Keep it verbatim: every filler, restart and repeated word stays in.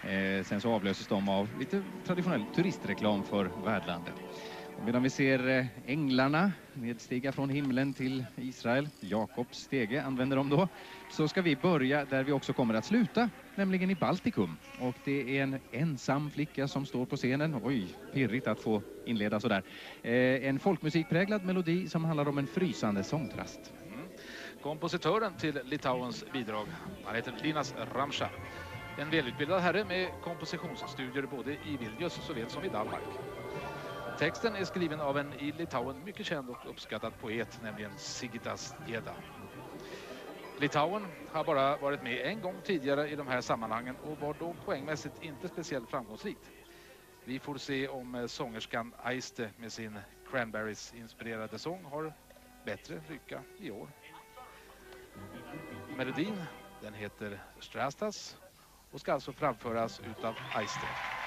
Eh, sen så avlöses de av lite traditionell turistreklam för värdlandet. Och medan vi ser eh, änglarna nedstiga från himlen till Israel, Jakobs stege använder de då, så ska vi börja där vi också kommer att sluta, nämligen i Baltikum. Och det är en ensam flicka som står på scenen. Oj, pirrigt att få inleda sådär. Eh, en folkmusikpräglad melodi som handlar om en frysande sångtrast. Mm. Kompositören till Litauens bidrag, han heter Linas Ramša. En välutbildad herre med kompositionsstudier både i Vilnius såväl som i Danmark. Texten är skriven av en i Litauen mycket känd och uppskattad poet, nämligen Sigitas Geda. Litauen har bara varit med en gång tidigare i de här sammanhangen och var då poängmässigt inte speciellt framgångsrikt. Vi får se om sångerskan Aiste med sin Cranberries-inspirerade sång har bättre lycka i år. Melodin, den heter Strastas och ska alltså framföras utav Aiste.